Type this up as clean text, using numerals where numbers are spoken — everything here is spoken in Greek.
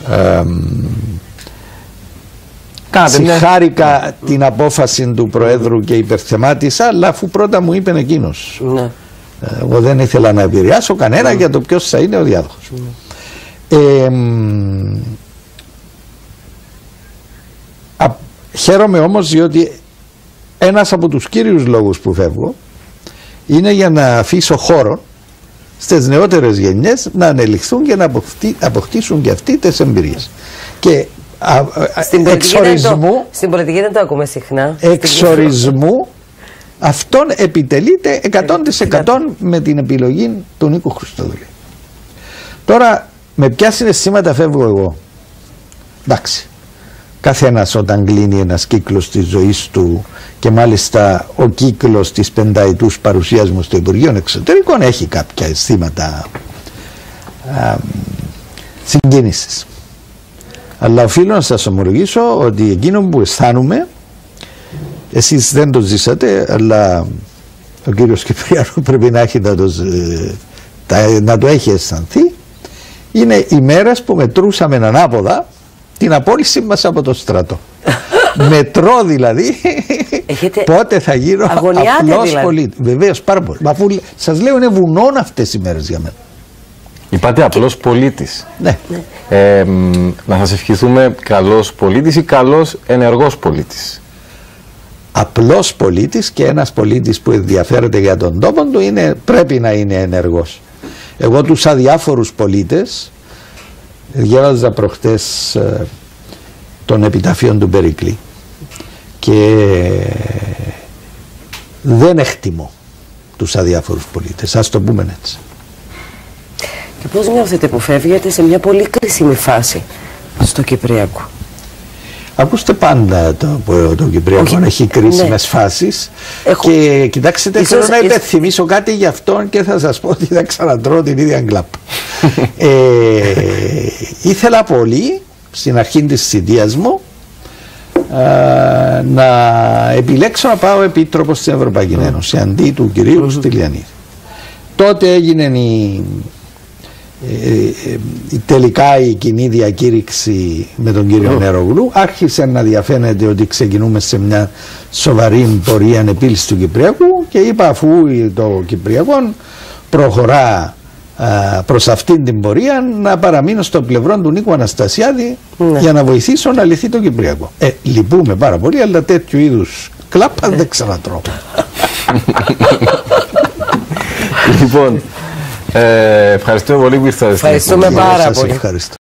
Συγχάρηκα την απόφαση του Προέδρου και υπερθεμάτισα, αλλά αφού πρώτα μου είπε εκείνος. Ναι. Εγώ δεν ήθελα να επηρεάσω κανένα για το ποιος θα είναι ο διάδοχος. Χαίρομαι όμως διότι ένας από τους κύριους λόγους που φεύγω είναι για να αφήσω χώρο στις νεότερες γενιές να ανελιχθούν και να αποκτήσουν και αυτοί τις εμπειρίες. Και εξορισμού, στην πολιτική δεν το ακούμε συχνά. Εξορισμού αυτόν επιτελείται 100% με την επιλογή του Νίκου Χριστοδουλή. Τώρα με ποια συναισθήματα φεύγω εγώ? Εντάξει, καθένας όταν κλείνει ένας κύκλος της ζωής του, και μάλιστα ο κύκλος της πενταετούς παρουσίας μου στο Υπουργείο Εξωτερικών, έχει κάποια αισθήματα συγκίνησης. Αλλά οφείλω να σας ομολογήσω ότι εκείνο που αισθάνομαι, εσείς δεν το ζήσατε, αλλά ο κύριος Κυπριανού πρέπει να έχει να το έχει αισθανθεί, είναι οι μέρες που μετρούσαμε ανάποδα την απόλυση μας από το στρατό. Μετρώ δηλαδή πότε θα γίνω απλός δηλαδή πολίτης. Βεβαίως, πάρα πολύ. Αφού σας λέω είναι βουνόν αυτές οι μέρες για μένα. Είπατε απλός πολίτης. Ναι. Να σας ευχηθούμε καλός πολίτης ή καλός ενεργός πολίτης. Απλός πολίτης και ένας πολίτης που ενδιαφέρεται για τον τόπο του πρέπει να είναι ενεργός. Εγώ τους αδιάφορους πολίτες διάβαζα προχτές των επιταφείων του Περικλή και δεν εκτιμώ τους αδιάφορους πολίτες, ας το πούμε έτσι. Και πώς νιώθετε που φεύγετε σε μια πολύ κρίσιμη φάση στο Κυπριακό? Ακούστε, πάντα το Κυπριακό έχει κρίσιμες φάσεις και κοιτάξτε, θέλω να υπενθυμίσω κάτι γι' αυτόν και θα σας πω ότι θα ξανατρώω την ίδια γκλάπ. Ήθελα πολύ στην αρχή της θητείας μου να επιλέξω να πάω επίτροπος στην Ευρωπαϊκή Ένωση αντί του κυρίου Στυλιανίδη. Τότε έγινε τελικά η κοινή διακήρυξη με τον κύριο Νερογλού. Άρχισε να διαφαίνεται ότι ξεκινούμε σε μια σοβαρή πορεία επίλυση του Κυπριακού και είπα, αφού το Κυπριακό προχωρά προς αυτήν την πορεία, να παραμείνω στο πλευρό του Νίκου Αναστασιάδη για να βοηθήσω να λυθεί το Κυπριακό. Λυπούμε πάρα πολύ, αλλά τέτοιου είδους κλάπα δεν ξανατρώω. Λοιπόν, ευχαριστούμε πολύ που ήρθατε. Ευχαριστούμε πάρα πολύ.